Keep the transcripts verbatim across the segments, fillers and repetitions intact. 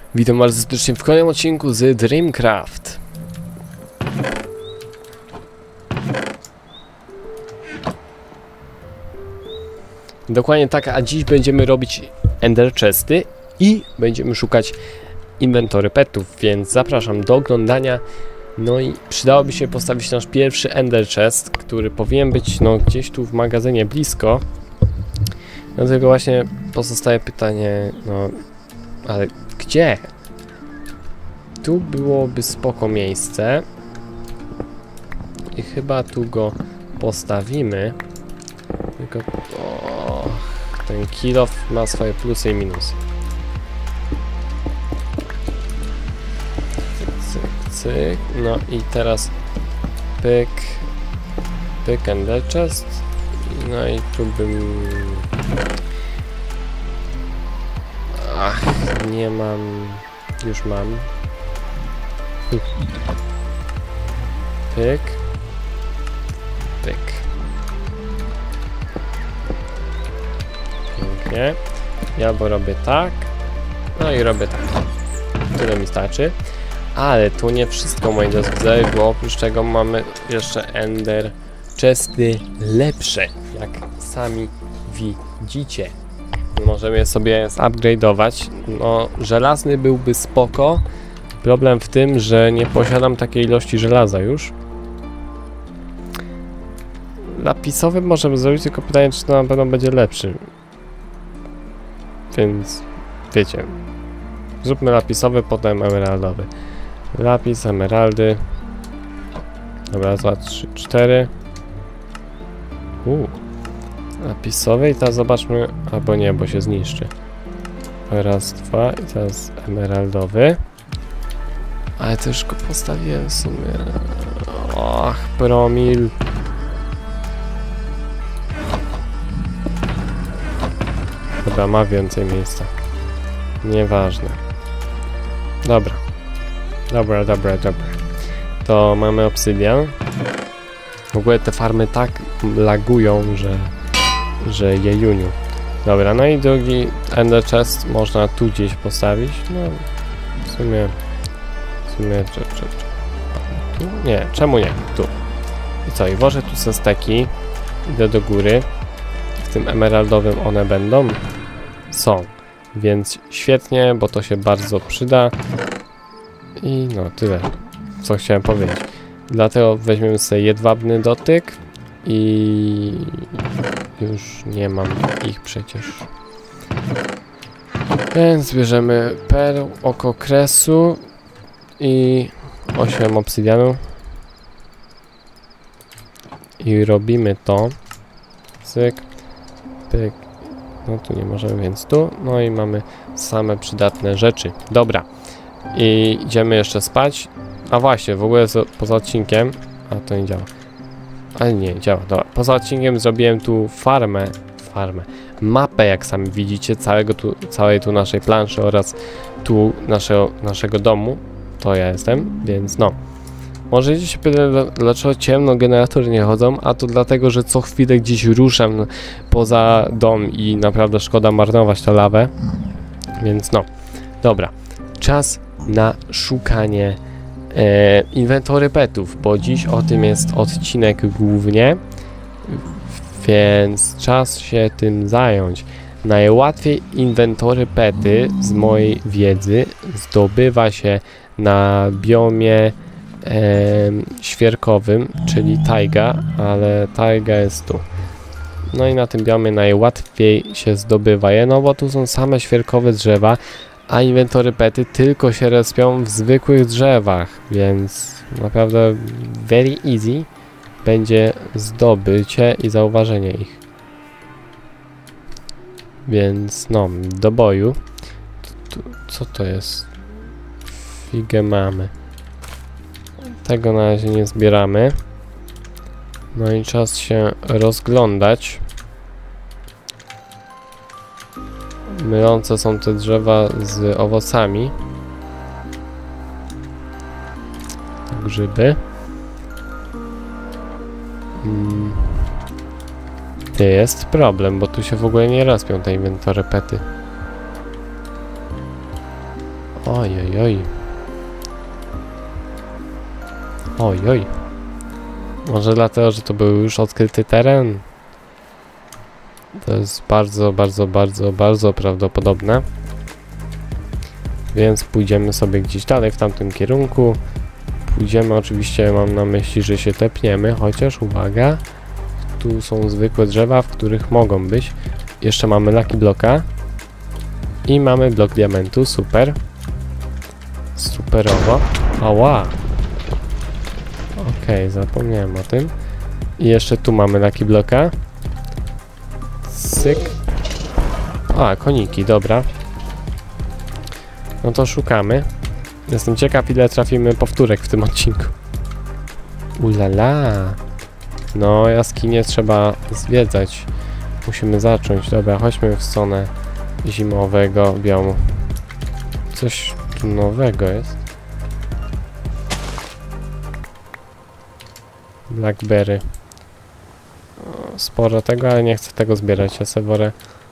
Witam bardzo serdecznie w kolejnym odcinku z Dreamcraft. Dokładnie tak, a dziś będziemy robić Ender Chesty i będziemy szukać inwentory petów, więc zapraszam do oglądania. No i przydałoby się postawić nasz pierwszy Ender Chest, który powinien być no gdzieś tu w magazynie blisko. Dlatego właśnie pozostaje pytanie, no ale gdzie? Tu byłoby spoko miejsce i chyba tu go postawimy. Tylko o, ten kill off ma swoje plusy i minusy. Cyk, cyk, cyk. No i teraz pyk, pyk Ender Chest. No i tu bym... Ach, nie mam... Już mam. Pyk. Pyk. Pięknie. Ja bo robię tak. No i robię tak. Tyle mi starczy. Ale to nie wszystko, moi drodzy, bo oprócz tego mamy jeszcze Ender Chesty lepsze, jak sami widzicie. Możemy je sobie zupgrade'ować. No, żelazny byłby spoko. Problem w tym, że nie posiadam takiej ilości żelaza już. Lapisowy możemy zrobić, tylko pytanie, czy to na pewno będzie lepszy. Więc wiecie. Zróbmy lapisowy, potem emeraldowy. Lapis, emeraldy. Dobra, dwa, trzy, cztery. Uuu. Lapisowy i teraz zobaczmy, albo nie, bo się zniszczy. Raz, dwa i teraz emeraldowy. Ale też go postawiłem w sumie. Och, promil. Dobra, ma więcej miejsca. Nieważne. Dobra. Dobra, dobra, dobra. To mamy obsydian. W ogóle te farmy tak lagują, że... że jejuniu. Dobra, no i drugi Ender Chest można tu gdzieś postawić. No, w sumie... W sumie... Czy, czy, czy. Tu? Nie, czemu nie? Tu. I co? I włożę tu sesteki. Idę do góry. W tym emeraldowym one będą? Są. Więc świetnie, bo to się bardzo przyda. I no, tyle. Co chciałem powiedzieć. Dlatego weźmiemy sobie jedwabny dotyk. I... już nie mam ich przecież. Więc bierzemy perł, oko kresu i osiem obsydianu. I robimy to. Cyk, pyk. No tu nie możemy, więc tu. No i mamy same przydatne rzeczy. Dobra. I idziemy jeszcze spać. A właśnie, w ogóle poza odcinkiem... A to nie działa. Ale nie, działa. Dobra. Poza odcinkiem zrobiłem tu farmę, farmę, mapę, jak sami widzicie, całego tu, całej tu naszej planszy oraz tu naszego, naszego domu. To ja jestem, więc no. Możecie się pytać, dlaczego ciemno generatory nie chodzą, a to dlatego, że co chwilę gdzieś ruszam poza dom i naprawdę szkoda marnować tę lawę. Więc no. Dobra. Czas na szukanie E, inwentory petów, bo dziś o tym jest odcinek głównie, więc czas się tym zająć. Najłatwiej inwentory pety z mojej wiedzy zdobywa się na biomie e, świerkowym, czyli tajga, ale tajga jest tu. No i na tym biomie najłatwiej się zdobywa je, no bo tu są same świerkowe drzewa, a inwentory pety tylko się respią w zwykłych drzewach, więc naprawdę very easy będzie zdobycie i zauważenie ich. Więc no, do boju. Tu, co to jest? Figę mamy. Tego na razie nie zbieramy. No i czas się rozglądać. Mylące są te drzewa z owocami. Grzyby. Hmm. Jest problem, bo tu się w ogóle nie respią te inwentory pety. Oj, oj, oj. Oj, oj. Może dlatego, że to był już odkryty teren? To jest bardzo, bardzo, bardzo, bardzo prawdopodobne. Więc pójdziemy sobie gdzieś dalej w tamtym kierunku. Pójdziemy, oczywiście mam na myśli, że się tepniemy, chociaż uwaga, tu są zwykłe drzewa, w których mogą być. Jeszcze mamy Lucky Blocka. I mamy blok diamentu, super. Superowo. Ała. Okej, okay, zapomniałem o tym. I jeszcze tu mamy Lucky Blocka. Cyk. A, koniki, dobra. No to szukamy. Jestem ciekaw, ile trafimy powtórek w tym odcinku. Ulala. No, jaskinie trzeba zwiedzać. Musimy zacząć. Dobra, chodźmy w stronę zimowego biomu. Coś tu nowego jest. Blackberry. O, sporo tego, ale nie chcę tego zbierać. Ja sobie wolę.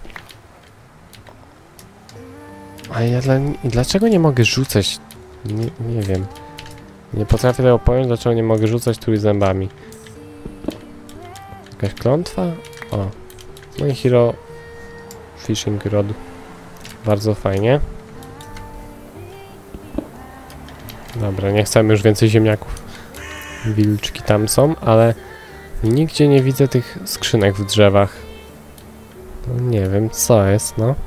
A ja dla... dlaczego nie mogę rzucać? Nie, nie wiem. Nie potrafię tego pojąć, dlaczego nie mogę rzucać trójzębami. Jakaś klątwa? O. No i Hero Fishing Rod. Bardzo fajnie. Dobra, nie chcemy już więcej ziemniaków. Wilczki tam są, ale nigdzie nie widzę tych skrzynek w drzewach. No nie wiem, co jest, no.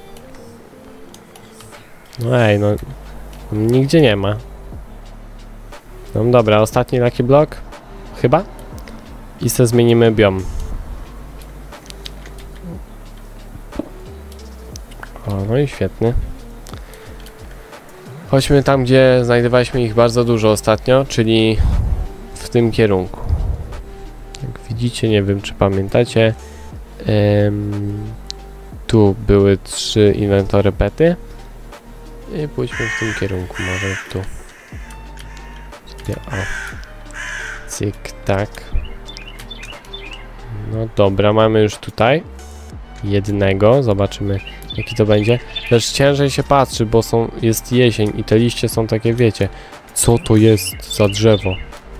No ej, no. Nigdzie nie ma. No dobra, ostatni Lucky Block. Chyba? I se zmienimy biom. O, no i świetnie. Chodźmy tam, gdzie znajdowaliśmy ich bardzo dużo ostatnio, czyli w tym kierunku. Jak widzicie, nie wiem, czy pamiętacie, ym, tu były trzy inwentory pety. I pójdźmy w tym kierunku, może tu. O. Cyk, tak. No dobra, mamy już tutaj jednego. Zobaczymy, jaki to będzie. Lecz ciężej się patrzy, bo są, jest jesień i te liście są takie, wiecie. Co to jest za drzewo?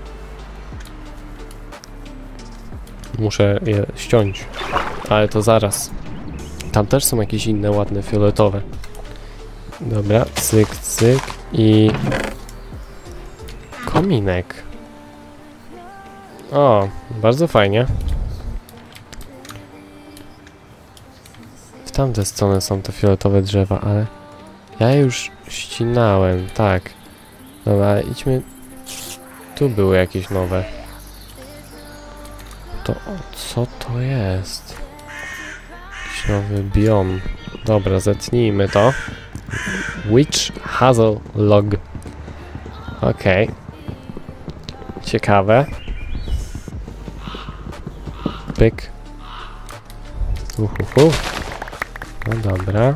Muszę je ściąć. Ale to zaraz. Tam też są jakieś inne ładne, fioletowe. Dobra, cyk, cyk i... kominek. O, bardzo fajnie. W tamte strony są te fioletowe drzewa, ale... ja je już ścinałem, tak. Dobra, idźmy... tu były jakieś nowe. To... o, co to jest? Jakiś nowy biom. Dobra, zetnijmy to. Witch Hazel Log. Okej. Okay. Ciekawe. Pyk. Uhuhu. No dobra.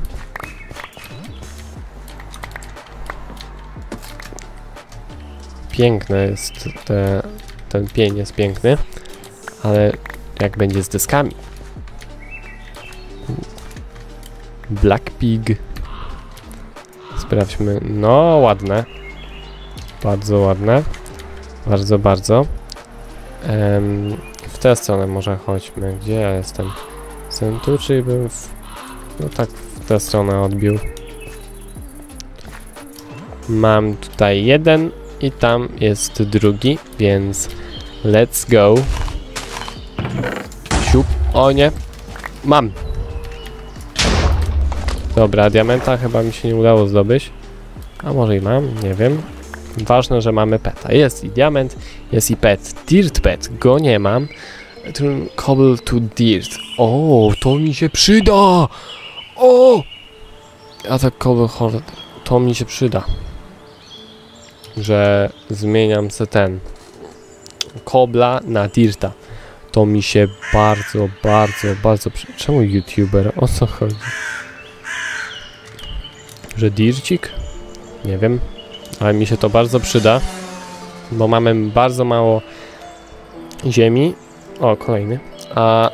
Piękne jest te, ten pień jest piękny, ale jak będzie z deskami? Black Pig. Sprawdźmy. No, ładne. Bardzo ładne. Bardzo, bardzo. Ehm, w tę stronę może chodźmy. Gdzie ja jestem? Jestem tu, czy bym w... no tak, w tę stronę odbił. Mam tutaj jeden i tam jest drugi, więc let's go. Siup. O nie. Mam. Dobra, diamenta chyba mi się nie udało zdobyć. A może i mam, nie wiem. Ważne, że mamy peta. Jest i diament, jest i pet. Dirt pet, go nie mam. Turn cobble to dirt. O, to mi się przyda! O! A tak cobble horde, to mi się przyda. Że zmieniam se ten kobla na dirta. To mi się bardzo, bardzo, bardzo przyda. Czemu youtuber? O co chodzi? Że dircik? Nie wiem. Ale mi się to bardzo przyda. Bo mamy bardzo mało ziemi. O, kolejny. A...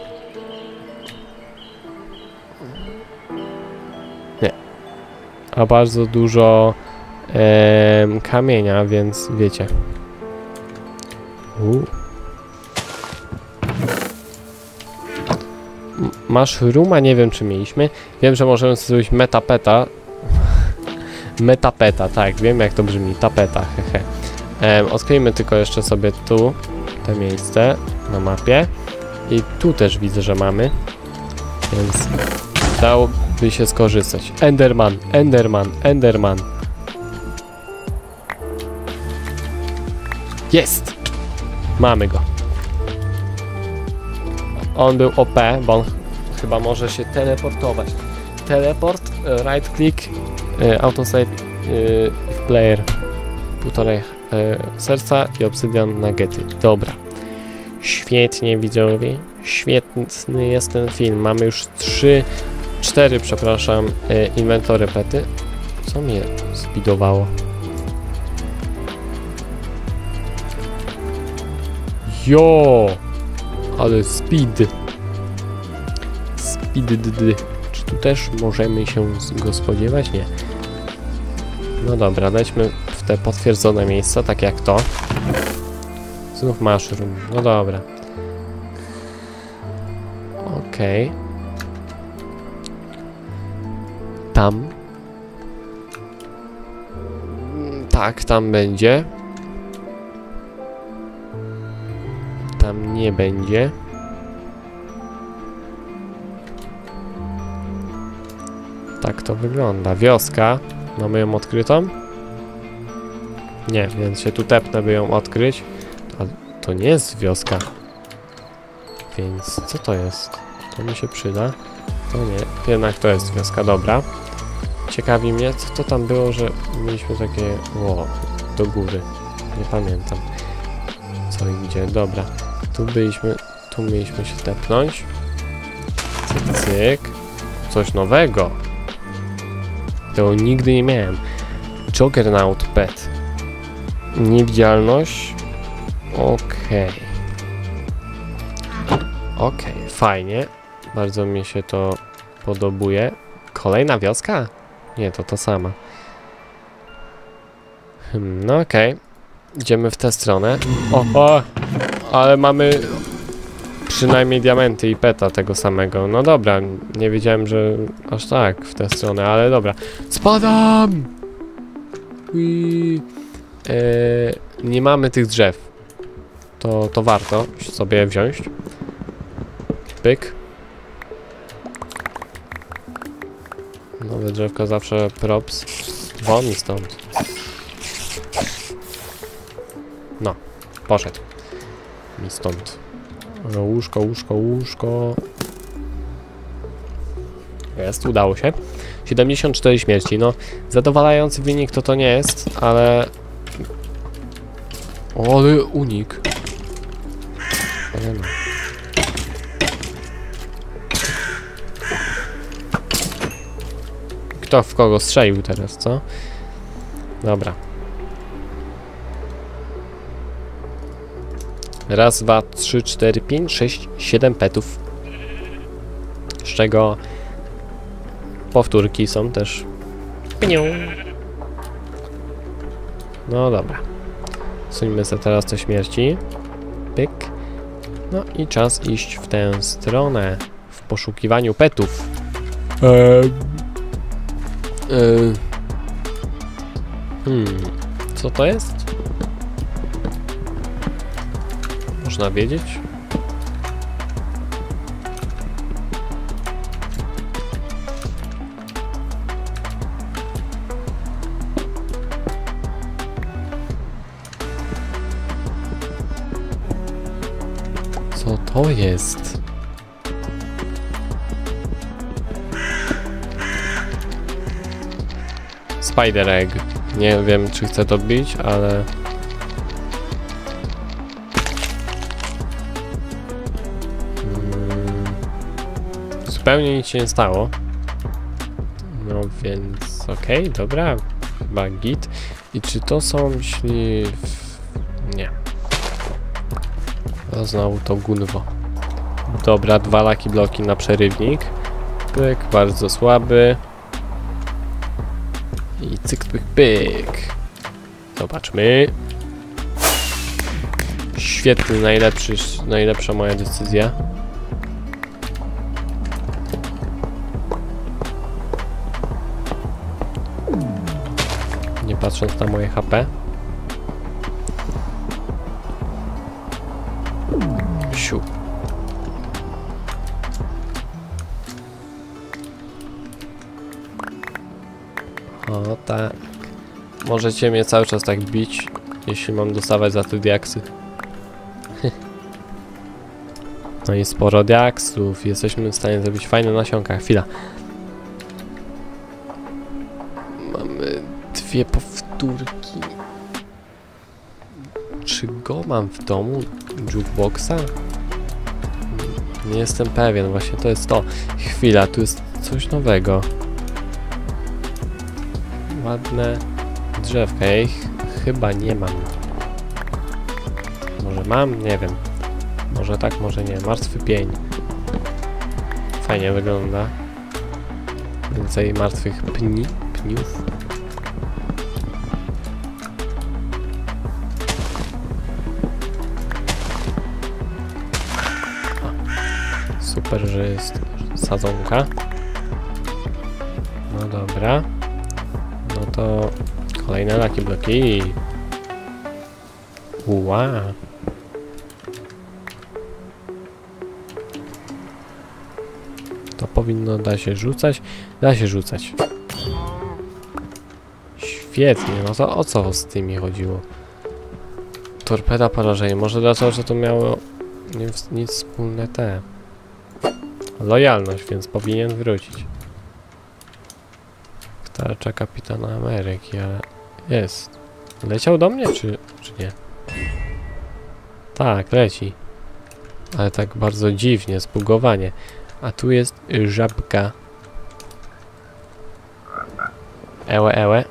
nie. A bardzo dużo em, kamienia, więc wiecie. U. Mushrooma, nie wiem czy mieliśmy. Wiem, że możemy zrobić metapeta. Metapeta, tak, wiem jak to brzmi. Tapeta, hehe. Um, odkryjmy tylko jeszcze sobie tu to miejsce na mapie. I tu też widzę, że mamy. Więc dałoby się skorzystać. Enderman, Enderman, Enderman. Jest! Mamy go. On był O P, bo on chyba może się teleportować. Teleport, right click, autosave if player. Półtorej serca i obsydian nuggety. Dobra. Świetnie, widzowie. Świetny jest ten film. Mamy już trzy, cztery, przepraszam, inwentory pety. Co mnie speedowało? Jo! Ale speed. Speed. Czy tu też możemy się go spodziewać? Nie. No dobra, lećmy w te potwierdzone miejsca, tak jak to. Znów mushroom. No dobra. Okej. Okay. Tam. Tak, tam będzie. Tam nie będzie. Tak to wygląda. Wioska. Mamy ją odkrytą? Nie, więc się tu tepnę, by ją odkryć. Ale to nie jest wioska. Więc co to jest? To mi się przyda. To nie. Jednak to jest wioska, dobra. Ciekawi mnie, co to tam było, że mieliśmy takie... O, do góry. Nie pamiętam. Co i gdzie. Dobra. Tu byliśmy... Tu mieliśmy się tepnąć. Cyk, cyk. Coś nowego. To nigdy nie miałem. Juggernaut Pet. Niewidzialność. Okej. Okay. Okej, okay, fajnie. Bardzo mi się to podobuje. Kolejna wioska? Nie, to to sama. Hmm, no okej. Okay. Idziemy w tę stronę. O, o! Ale mamy przynajmniej diamenty i peta tego samego. No dobra, nie wiedziałem, że aż tak w tę stronę, ale dobra. Spadam! Eee, nie mamy tych drzew. To, to warto sobie wziąć. Pyk. Nowe drzewka zawsze props. Won mi stąd. No, poszedł. Mi stąd. No, łóżko, łóżko, łóżko. Jest, udało się. siedemdziesiąt cztery śmierci. No, zadowalający wynik to to nie jest, ale... O, ale unik. Ale no. Kto w kogo strzelił teraz, co? Dobra. Raz, dwa, trzy, cztery, pięć, sześć, siedem petów. Z czego powtórki są też. No dobra. Suńmy sobie teraz te śmierci. Pyk. No i czas iść w tę stronę. W poszukiwaniu petów. Eee. Eee. Hmm. Co to jest? Można wiedzieć? Co to jest? Spider Egg. Nie wiem, czy chcę to bić, ale... Hmm. Zupełnie nic się nie stało. No więc... Okej, okay, dobra. Chyba git. I czy to są myśli... Nie. A znowu to gunwo. Dobra, dwa laki bloki na przerywnik. Pyk, bardzo słaby. I cyk, pyk, pyk. Zobaczmy. Świetny, najlepszy, najlepsza moja decyzja. Nie patrząc na moje H P. Siu. O tak. Możecie mnie cały czas tak bić, jeśli mam dostawać za te diaksy. No i sporo diaksów. Jesteśmy w stanie zrobić fajne nasionka. Chwila. Mamy dwie powtórki. Czy go mam w domu? Jukeboxa? Nie jestem pewien. Właśnie to jest to. Chwila, tu jest coś nowego. Ładne drzewka. Ja ich chyba nie mam. Może mam? Nie wiem. Może tak, może nie. Martwy pień. Fajnie wygląda. Więcej martwych pni, pniów. O, super, że jest sadzonka. No dobra. No to kolejne laki bloki. Wow. To powinno da się rzucać. Da się rzucać. Świetnie, no to o co z tymi chodziło? Torpeda porażenie. Może dlatego, że to miało nic, nic wspólne te. Lojalność, więc powinien wrócić. Tarcza kapitana Ameryki, ale jest. Leciał do mnie, czy, czy nie? Tak, leci. Ale tak bardzo dziwnie, zbugowanie. A tu jest żabka. Ełe, ełe.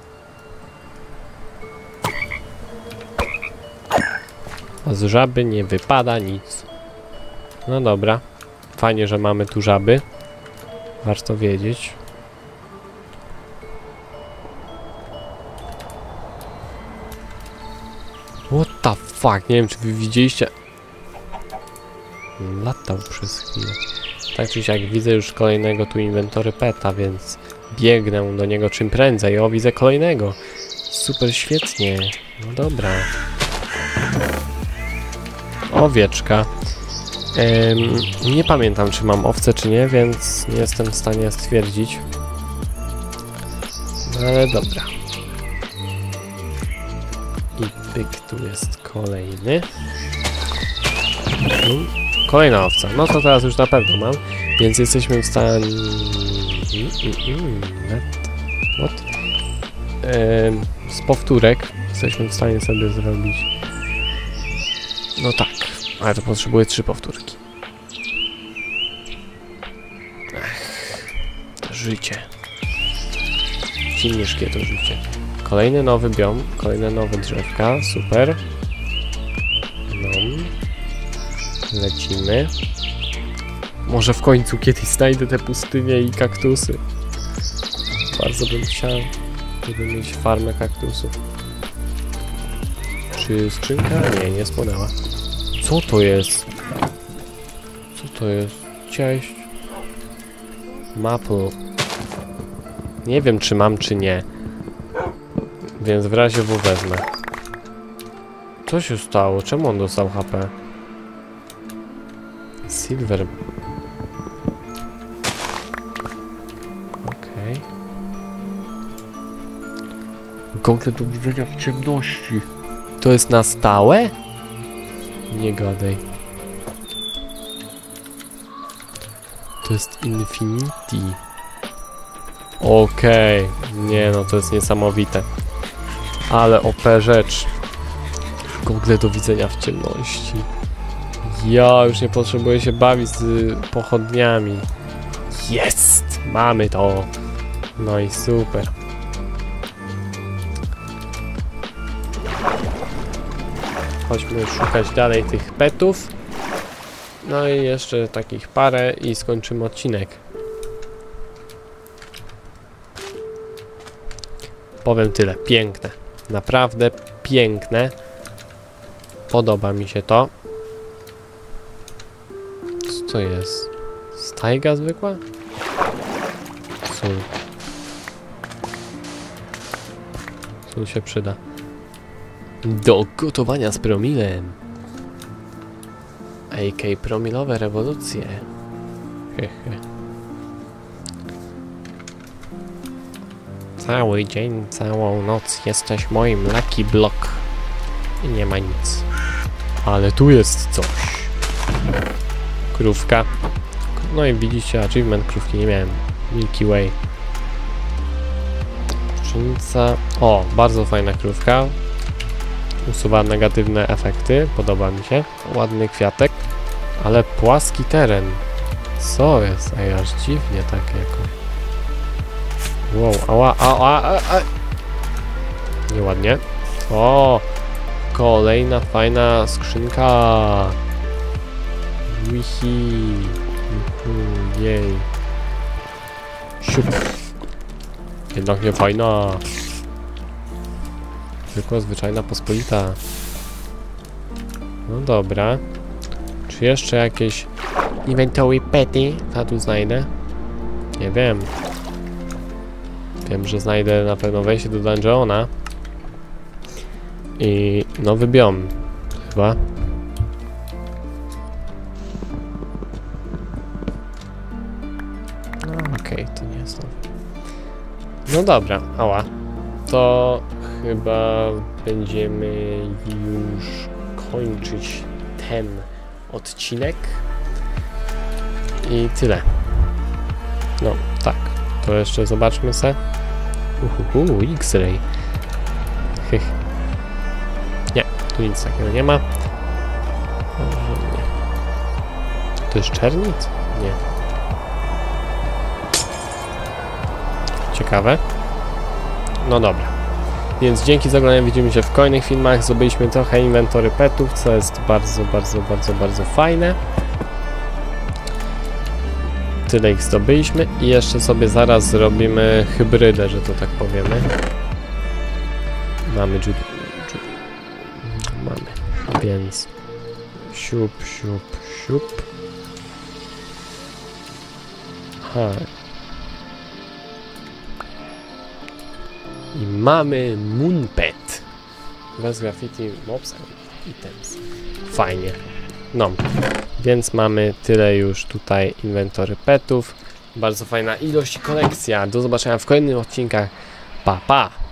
A z żaby nie wypada nic. No dobra. Fajnie, że mamy tu żaby. Warto wiedzieć. What the fuck? Nie wiem, czy wy widzieliście. Latał przez chwilę. Tak czy siak widzę już kolejnego tu inwentory peta, więc biegnę do niego czym prędzej. O, widzę kolejnego. Super, świetnie. No dobra. Owieczka. Ehm, nie pamiętam, czy mam owce, czy nie, więc nie jestem w stanie stwierdzić. No ale dobra. I pyk, tu jest kolejny. Hmm. Kolejna owca. No to teraz już na pewno mam. Więc jesteśmy w stanie... What? Ehm, z powtórek jesteśmy w stanie sobie zrobić... No tak. Ale to potrzebuję trzy powtórki. Ech, to życie. Ciężkie to życie. Kolejny nowy biom. Kolejne nowe drzewka. Super. No. Lecimy. Może w końcu kiedyś znajdę te pustynie i kaktusy. Bardzo bym chciał, żeby mieć farmę kaktusów. Czy skrzynka? Nie, nie spłonęła. Co to jest? Co to jest? Cześć. Maple. Nie wiem, czy mam, czy nie. Więc w razie W wezmę. Co się stało? Czemu on dostał H P? Silver. Okej. Okay. Gogle do widzenia w ciemności. To jest na stałe? Nie gadaj. To jest Infinity. Okej. Okay. Nie no, to jest niesamowite. Ale O P rzecz. Gogle do widzenia w ciemności. Ja już nie potrzebuję się bawić z pochodniami. Jest! Mamy to! No i super. Chodźmy szukać dalej tych petów. No i jeszcze takich parę i skończymy odcinek. Powiem tyle. Piękne. Naprawdę piękne. Podoba mi się to. Co to jest? Stajga zwykła? Sól. Sól się przyda. Do gotowania z promilem. A K promilowe rewolucje. Hehe. Cały dzień, całą noc jesteś moim Lucky Block. I nie ma nic. Ale tu jest coś. Krówka. No i widzicie, achievement krówki nie miałem. Milky Way. Pszenica. O, bardzo fajna krówka. Usuwa negatywne efekty. Podoba mi się. Ładny kwiatek. Ale płaski teren. Co jest? Ej, aż dziwnie tak jakoś. Wow, ała, ała, ała, ała. Nieładnie. O! Kolejna fajna skrzynka. Wihi. Uhu, jej. Siup. Jednak nie fajna. Zwykła, zwyczajna, pospolita. No dobra. Czy jeszcze jakieś inventory pety ta tu znajdę? Nie wiem. Wiem, że znajdę na pewno wejście do dungeona. I nowy biom. Chyba. No okej, okay, to nie jest nowy. No dobra, ała. To chyba będziemy już kończyć ten odcinek. I tyle. No, tak. To jeszcze zobaczmy se. Uhuhu, X-ray. Hych. Nie, tu nic takiego nie ma. Może nie. To jest czernic? Nie. Ciekawe. No dobra. Więc dzięki za oglądanie, widzimy się w kolejnych filmach. Zrobiliśmy trochę inwentory petów, co jest bardzo, bardzo, bardzo, bardzo fajne. Tyle ich zdobyliśmy i jeszcze sobie zaraz zrobimy hybrydę, że to tak powiemy. Mamy dżu... dżu... Mamy. Więc siup, siup, siup. Aha. I mamy Moonpet. Bez graffiti mobs and items. Fajnie. No, więc mamy tyle już tutaj inwentory petów. Bardzo fajna ilość i kolekcja. Do zobaczenia w kolejnych odcinkach. Pa, pa!